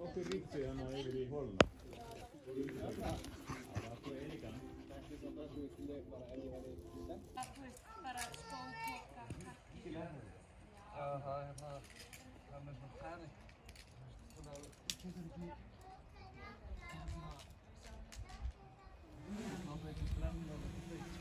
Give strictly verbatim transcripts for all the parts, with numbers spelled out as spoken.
Okkur ríktu hérna yfir í hóluna. Það var svo einigan. Þetta er svona þú veist bara ef ég væri sem. Það þú veist bara skópoka, kakki. Já, það er hérna, það er með svona tæri. Svona, þú getur ekki, hérna, það er ekki brenna og þetta veit.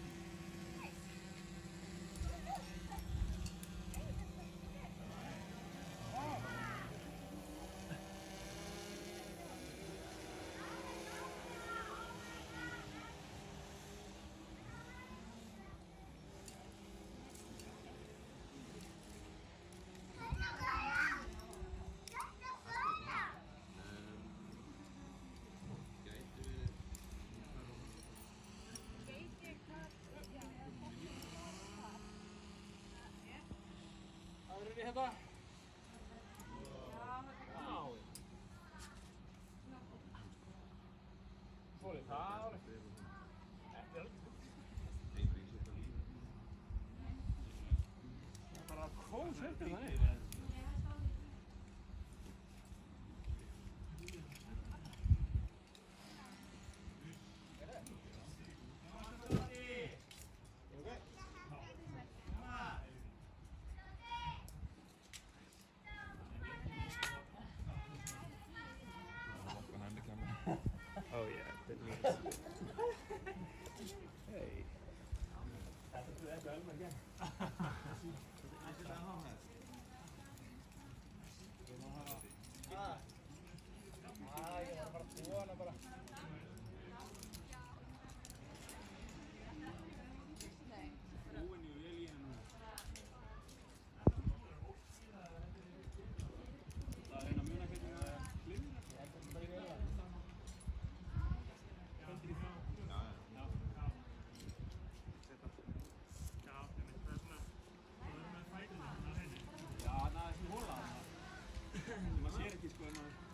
Hvað er þetta? Já. Svolítið það. Þetta er alveg. Það er bara kósöldur það er. Oh yeah, that means. Hey. That's a good one again. Ah. Ah, jag har bara tvåan bara. Man ser ekki sko en maður